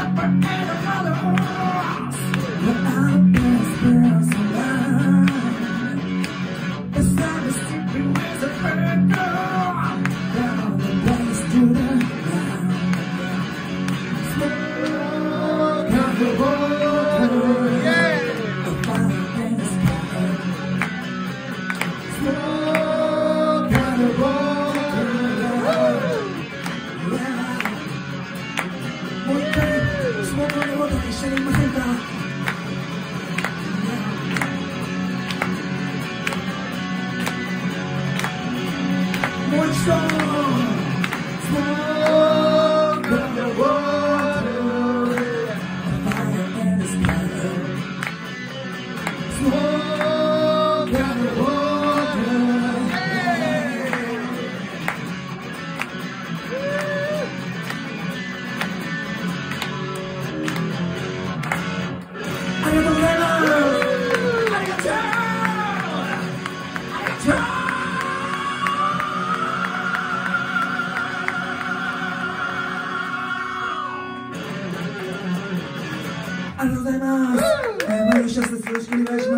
ありがとうございます。マリオシャスです。よろしくお願いします。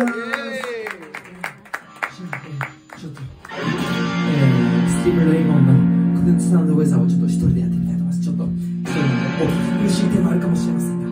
ちょっと、スティーブ・レイモンのクドゥンツ・サウンド・ウェザーをちょっと一人でやってみたいと思います。ちょっと、お聞き苦しい点もあるかもしれませんが。